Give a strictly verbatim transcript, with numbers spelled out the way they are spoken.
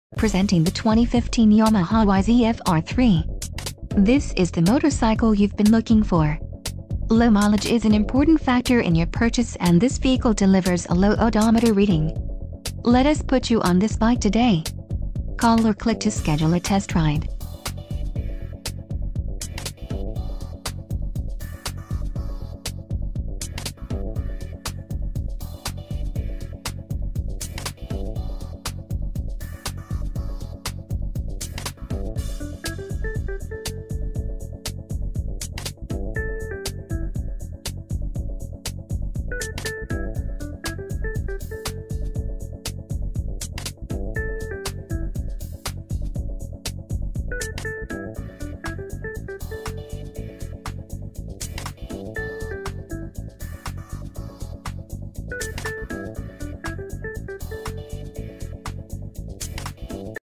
Presenting the twenty fifteen Yamaha Y Z F R three. This is the motorcycle you've been looking for. Low mileage is an important factor in your purchase, and this vehicle delivers a low odometer reading. Let us put you on this bike today. Call or click to schedule a test ride.